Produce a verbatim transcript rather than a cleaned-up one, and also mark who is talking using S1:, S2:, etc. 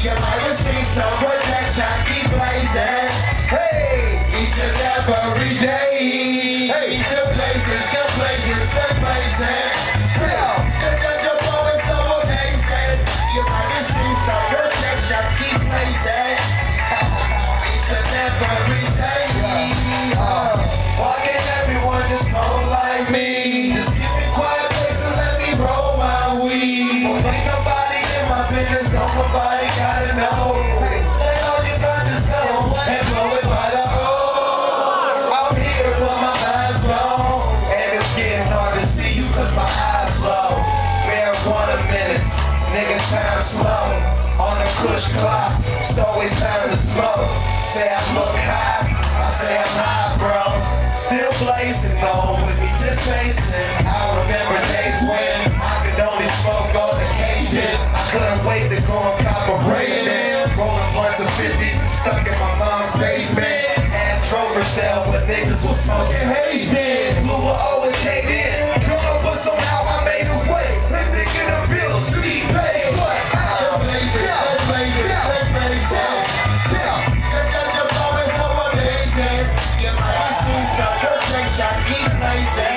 S1: Your life is free, so protection, keep blazing. Hey, each and every day. Hey, still blazing, still blazing, still blazing. Yeah, because you're blowing so amazing. Your life is free, so protection, keep blazing. Each and every day. Uh, why can't everyone just hold like me? Just give me quiet place and let me roll my weed. Well, ain't nobody in my business, no nobody gotta know. Let all you got just go and blow it by the hole. I'm here for my eyes low, and it's getting hard to see you cause my eyes low. Marijuana minutes, nigga time slow. On the kush clock, it's always time to smoke. Say I look high, I say I'm high, bro. Still blazing though, with me just pacing. I remember days when I could only smoke on occasions. I couldn't wait to go and cop a Raiden. Rolling blunts of fifty, stuck in my mom's basement. And drove for sale, but niggas was smoking hazy. Blue were always hated. Gonna put some out, I made a way. Been picking up bills, street paid. What? I'm blazing, I'm blazing, I'm blazing. Keep blazing.